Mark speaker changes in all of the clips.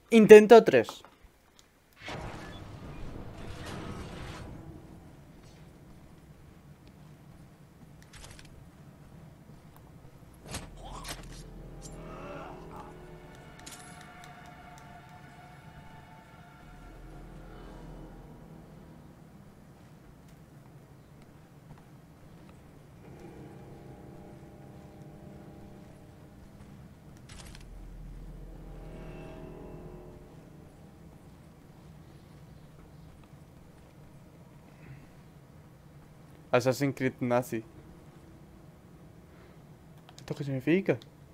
Speaker 1: Intento 3. Assassin's Creed Nazi. ¿Esto qué significa?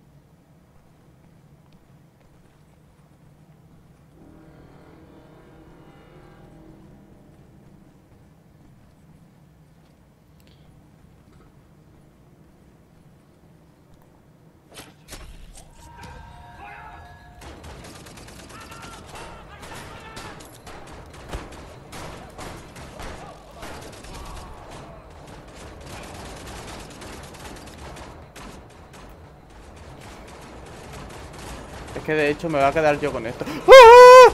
Speaker 1: Es que de hecho me va a quedar yo con esto. ¡Ah!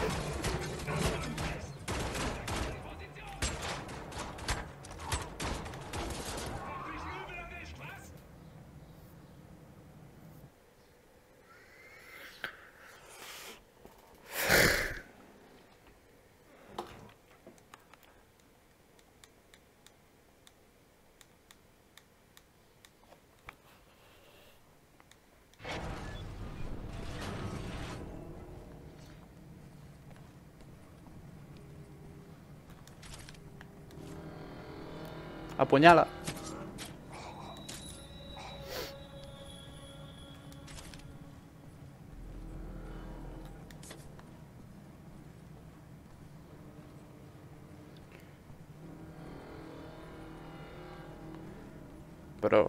Speaker 1: Apuñala. Pero...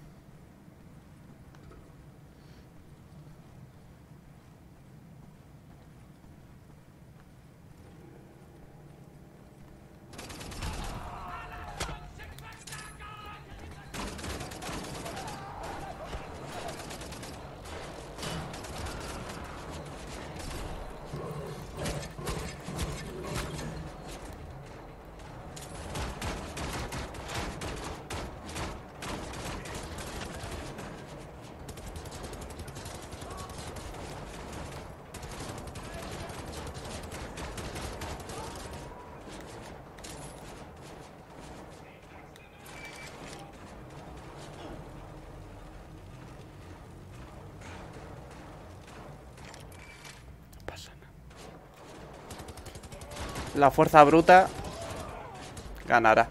Speaker 1: La fuerza bruta ganará.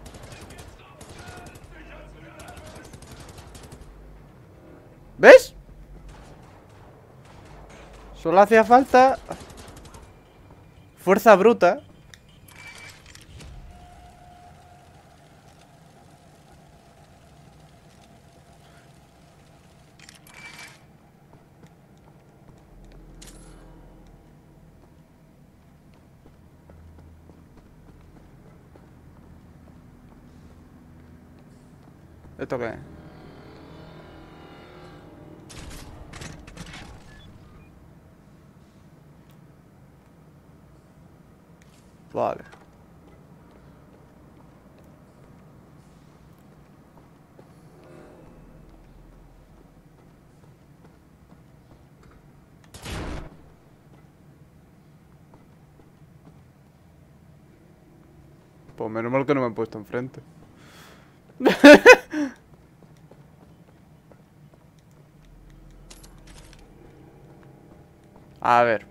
Speaker 1: ¿Ves? Solo hacía falta fuerza bruta. ¿Esto qué es? Vale. Pues menos mal que no me he puesto enfrente. A ver.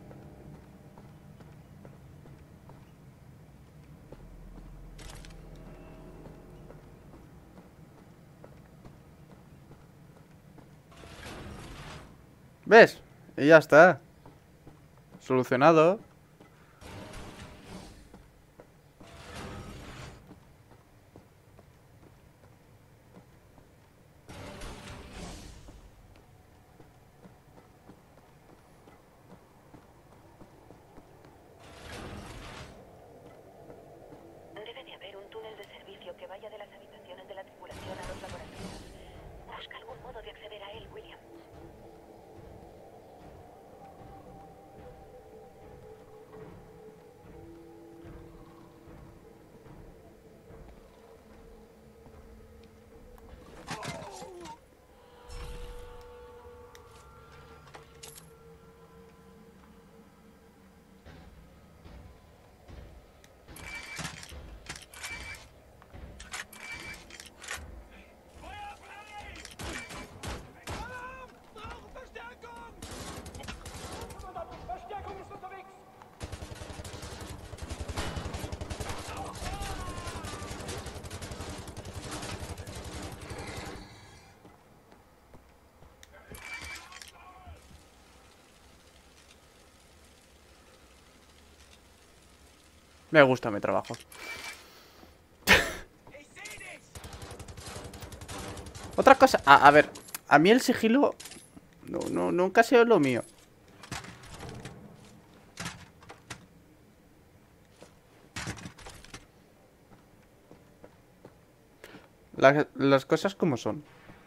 Speaker 1: ¿Ves? Y ya está. Solucionado.
Speaker 2: Debe de haber un túnel de servicio que vaya de las habitaciones de la tripulación a los laboratorios. Busca algún modo de acceder a él, William.
Speaker 1: Me gusta mi trabajo. Otra cosa, a ver, a mí el sigilo nunca ha sido lo mío. Las cosas como son.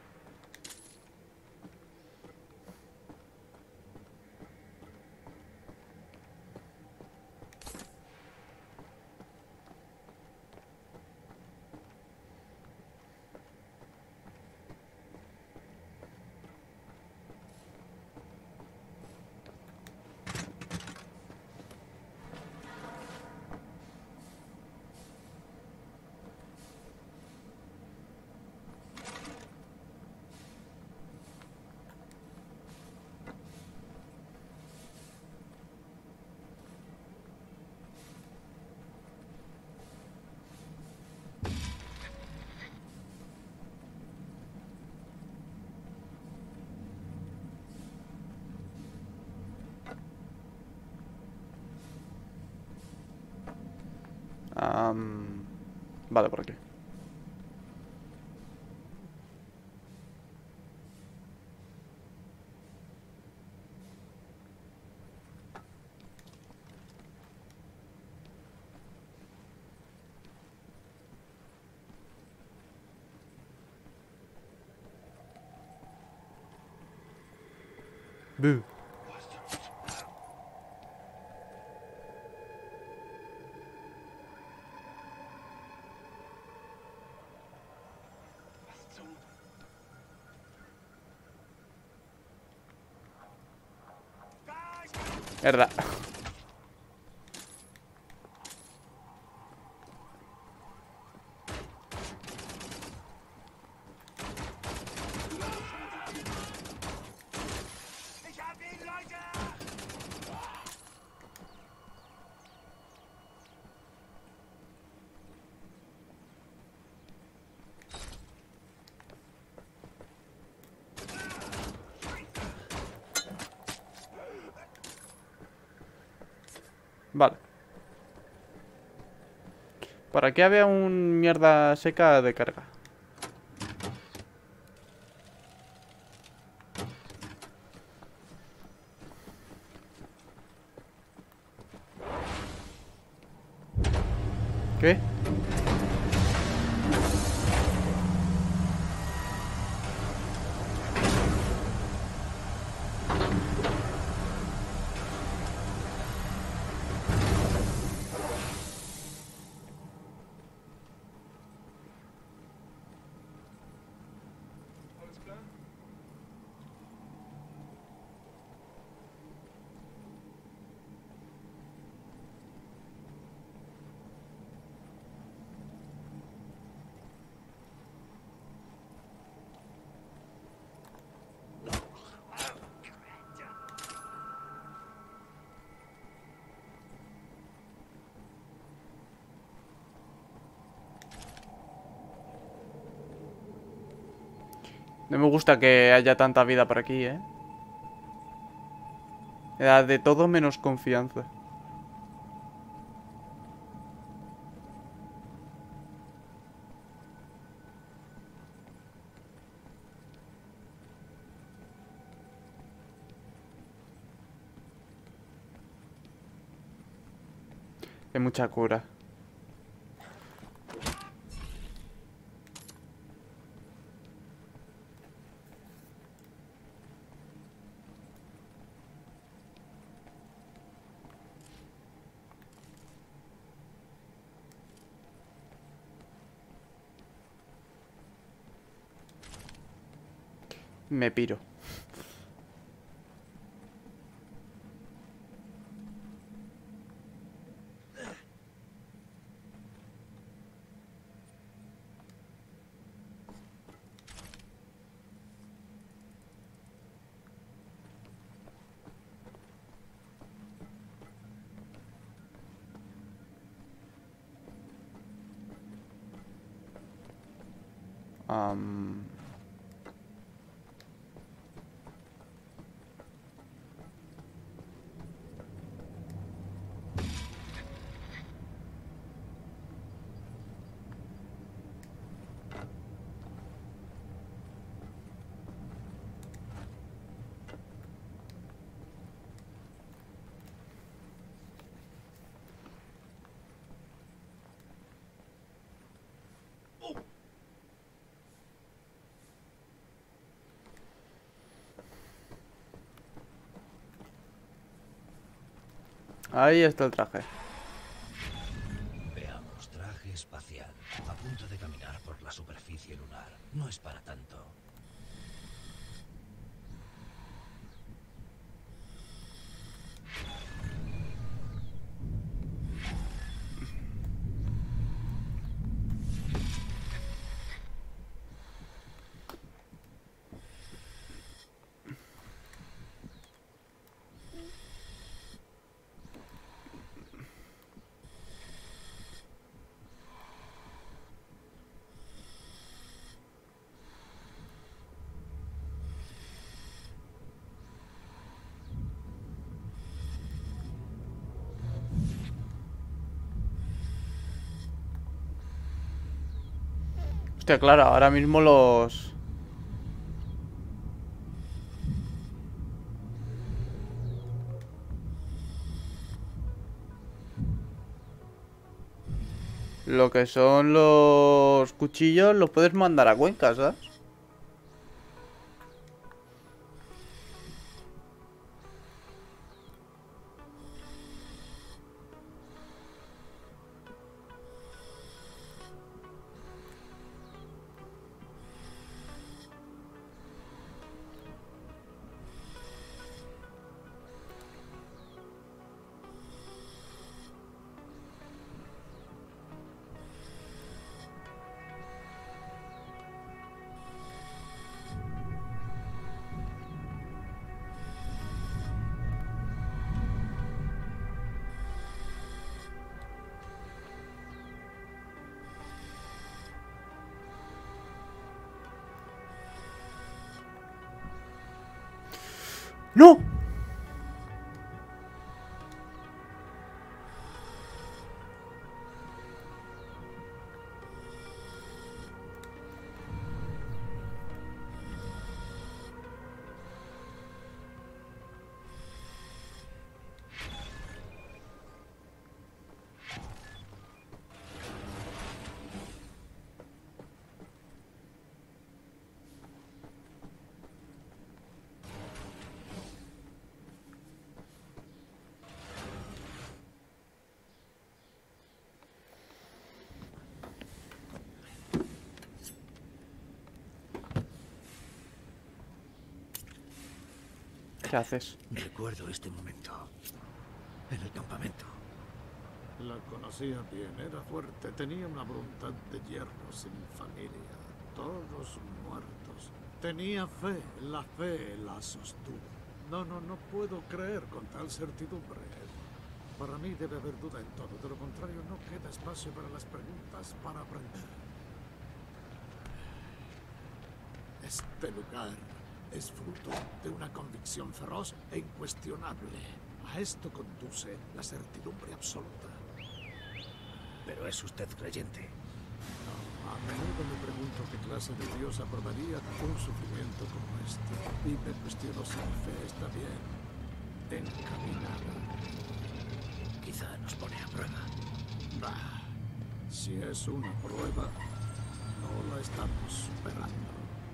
Speaker 1: Vale, por aquí. Buh. Verdad. Vale. Por aquí había un mierda seca de carga. ¿Qué? No me gusta que haya tanta vida por aquí, ¿eh? Me da de todo menos confianza. Hay mucha cura. Me piro. Am, Ahí está el traje.
Speaker 3: Veamos, traje espacial. A punto de caminar por la superficie lunar. No es para tanto.
Speaker 1: Hostia, claro, ahora mismo los... Lo que son los cuchillos los puedes mandar a Cuenca, ¿sabes? ¡No! ¿Qué haces?
Speaker 3: Recuerdo este momento. En el campamento.
Speaker 4: La conocía bien, era fuerte, tenía una voluntad de hierro, sin familia, todos muertos. Tenía fe, la fe la sostuvo. No puedo creer con tal certidumbre. Para mí debe haber duda en todo, de lo contrario no queda espacio para las preguntas, para aprender. Este lugar es fruto de una convicción feroz e incuestionable. A esto conduce la certidumbre absoluta.
Speaker 3: Pero es usted creyente.
Speaker 4: A menudo me pregunto qué clase de Dios aprobaría un sufrimiento como este. Y me cuestiono si mi fe está bien encaminada.
Speaker 3: Quizá nos pone a prueba.
Speaker 4: Bah, si es una prueba, no la estamos superando.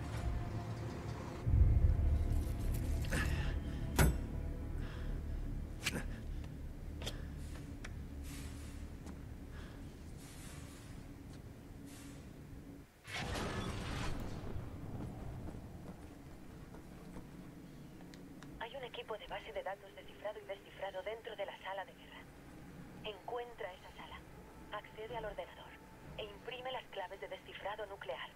Speaker 2: Hay un equipo de base de datos descifrado y descifrado dentro de la sala de guerra. Encuentra esa sala, accede al ordenador e imprime las claves de descifrado nuclear.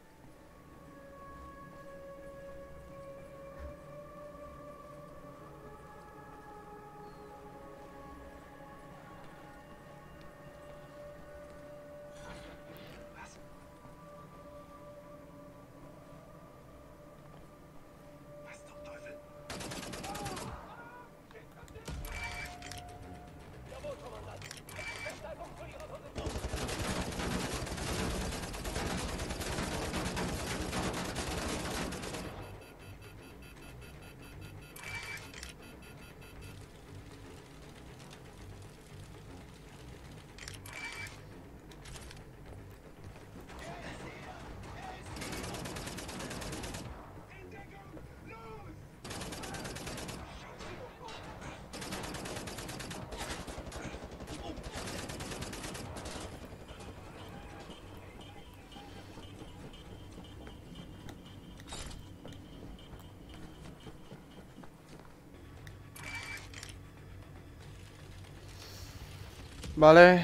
Speaker 1: Vale.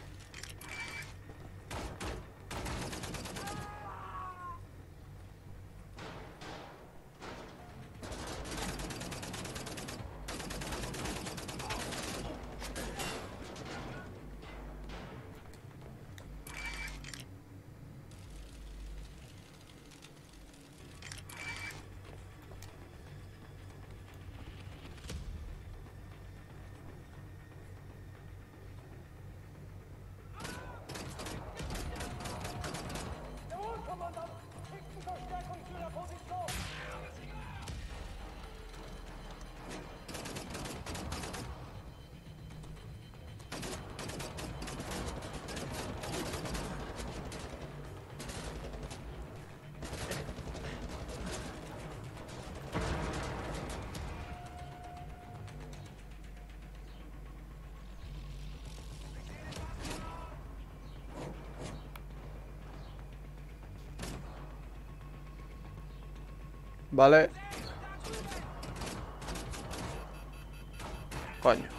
Speaker 1: Vale. Coño.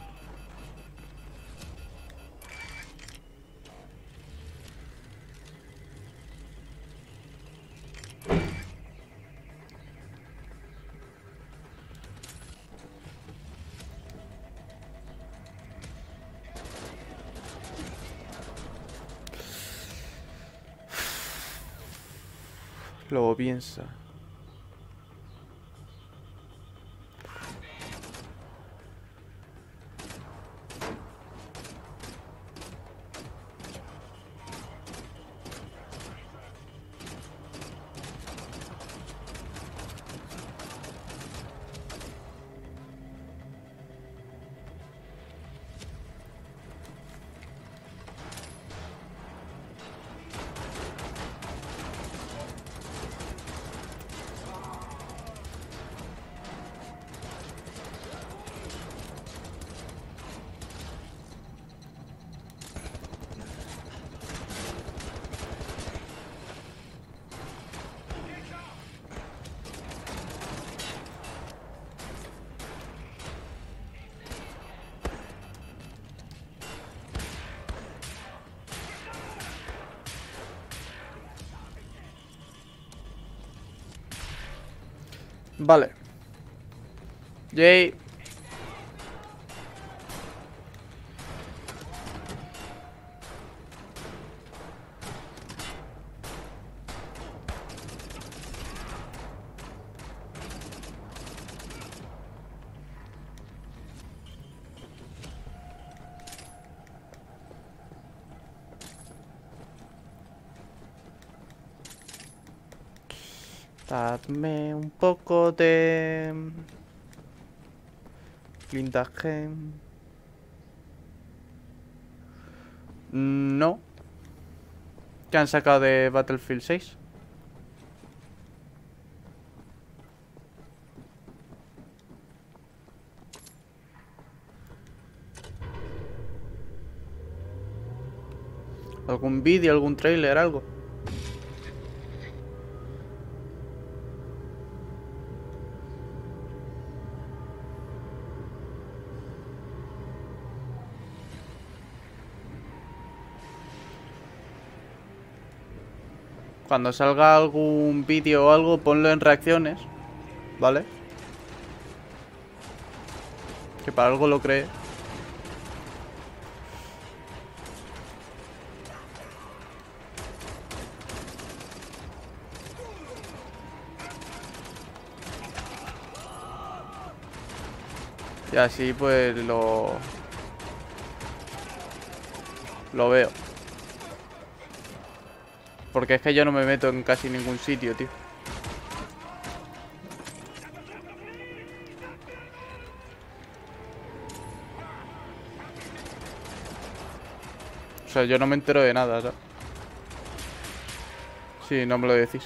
Speaker 1: Luego piensa. Vale. Jay. Dadme un poco de blindaje. No. ¿Qué han sacado de Battlefield 6? ¿Algún vídeo, algún trailer, algo? Cuando salga algún vídeo o algo, ponlo en reacciones, ¿vale? Que para algo lo cree. Y así pues lo veo. Porque es que yo no me meto en casi ningún sitio, tío. O sea, yo no me entero de nada, ¿sabes? Sí, no me lo decís.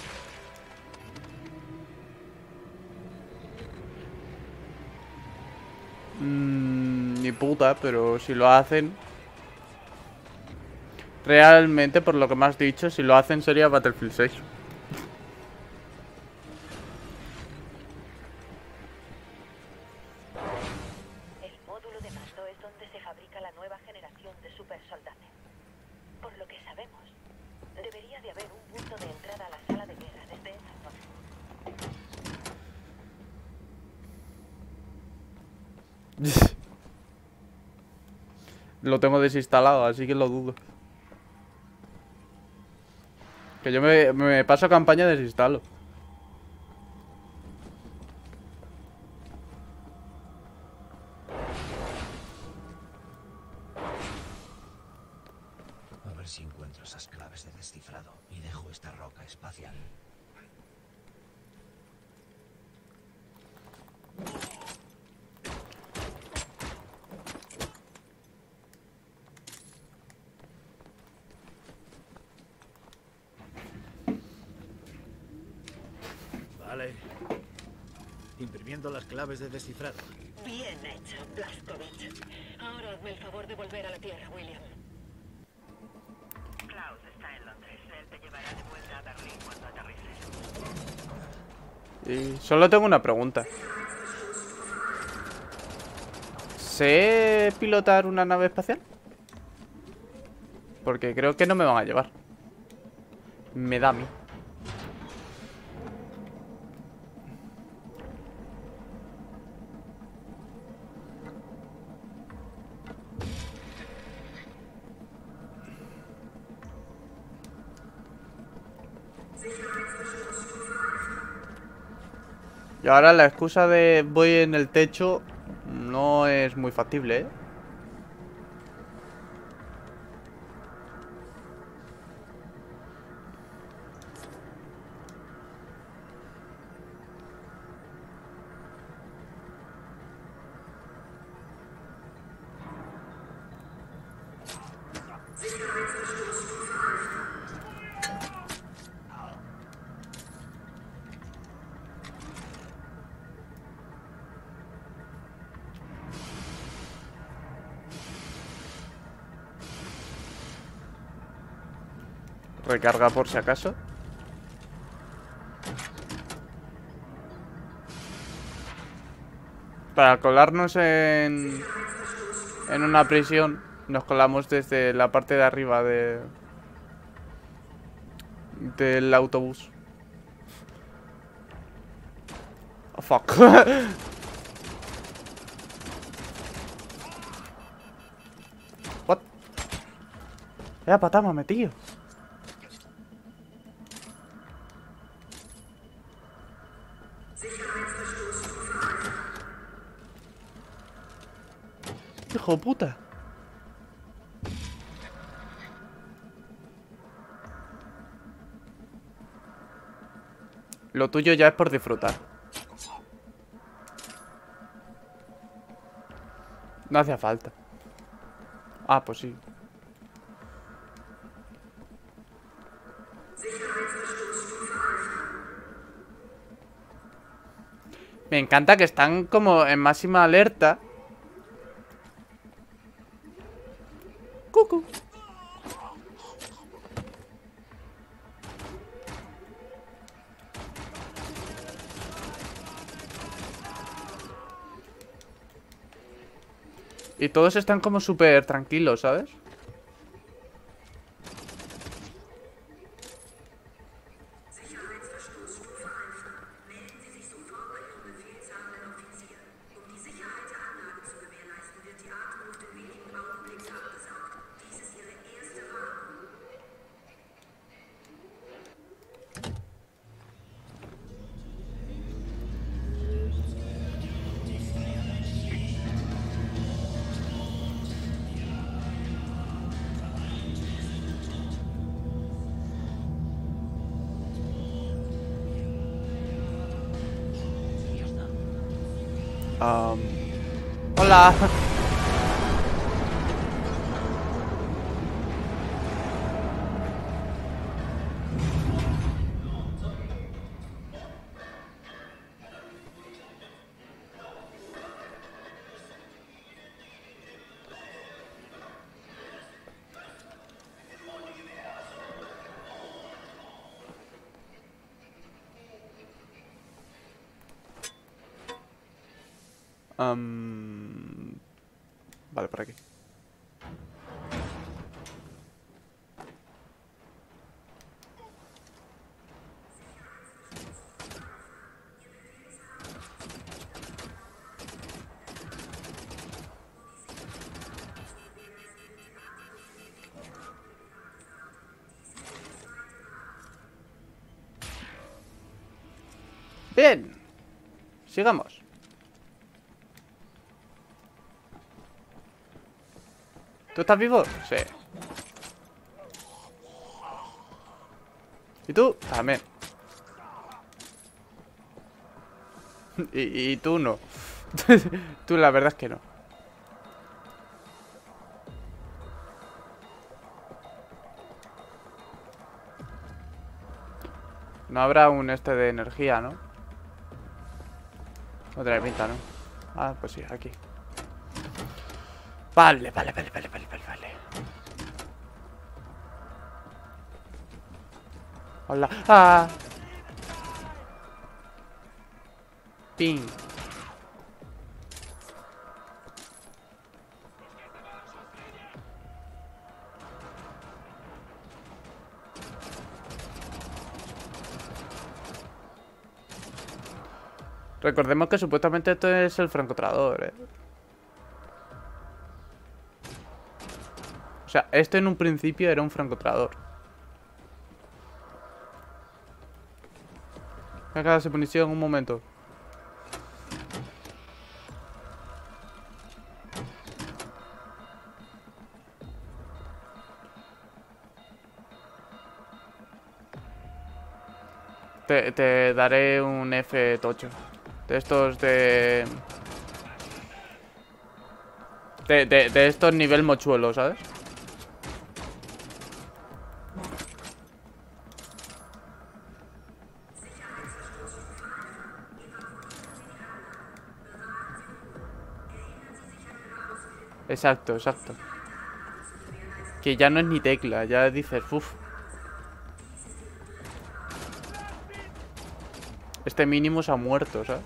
Speaker 1: Ni puta, pero si lo hacen... Realmente, por lo que me has dicho, si lo hacen sería Battlefield 6.
Speaker 2: El módulo de mando es es donde se fabrica la nueva generación de supersoldados. Por lo que sabemos, debería de haber un punto de entrada a la sala de guerra desde esa zona.
Speaker 1: Lo tengo desinstalado, así que lo dudo. Que yo me paso campaña y desinstalo.
Speaker 3: A ver si encuentro esas claves de descifrado y dejo esta roca espacial.
Speaker 5: Vale. Imprimiendo las claves de descifrado.
Speaker 2: Bien hecho, Blazkowicz. Ahora hazme el favor de volver a la Tierra, William. Klaus está en Londres. Él te llevará de vuelta a Berlín cuando aterrices.
Speaker 1: Y solo tengo una pregunta. ¿Sé pilotar una nave espacial? Porque creo que no me van a llevar. Me da a mí. Y ahora la excusa de voy en el techo no es muy factible, ¿eh? Recarga por si acaso. Para colarnos en una prisión, nos colamos desde la parte de arriba del autobús. Oh, fuck. What? Patámame, tío. Hijo de puta. Lo tuyo ya es por disfrutar. No hacía falta. Ah, pues sí. Me encanta que están como en máxima alerta. Cucu. Y todos están como súper tranquilos, ¿sabes? Hola. Vale, por aquí. Bien. Sigamos. ¿Tú estás vivo? Sí. ¿Y tú? También. Y tú no. Tú la verdad es que no. No habrá un este de energía, ¿no? No tiene pinta, ¿no? Ah, pues sí, aquí. Vale. Hola. ¡Ah! Ping. Recordemos que supuestamente esto es el francotirador, ¿eh? O sea, esto en un principio era un francotirador. Acá se munición un momento. Te daré un F8. De estos de estos nivel mochuelo, ¿sabes? Exacto. Que ya no es ni tecla, ya dices, uff. Este mínimo se ha muerto, ¿sabes?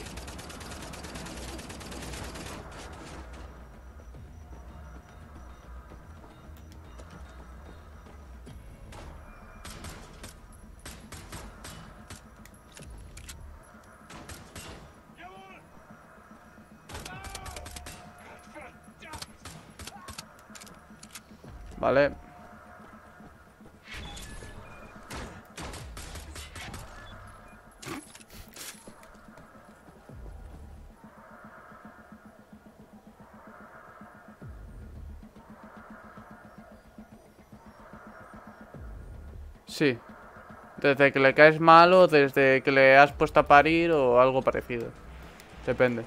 Speaker 1: Vale. Sí. Desde que le caes mal o desde que le has puesto a parir o algo parecido. Depende.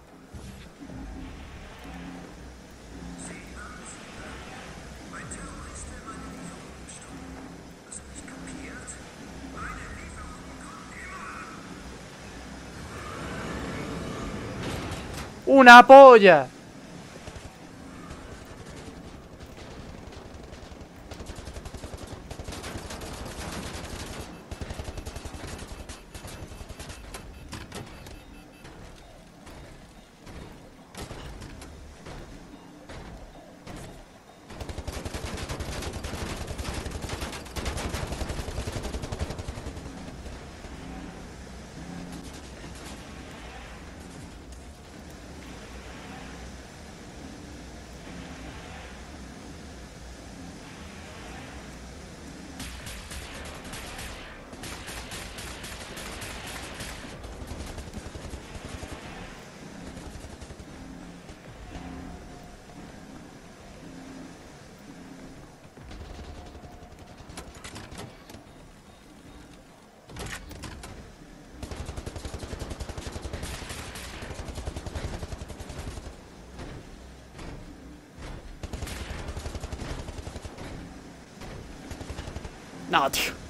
Speaker 1: ¡Una polla! No, tío.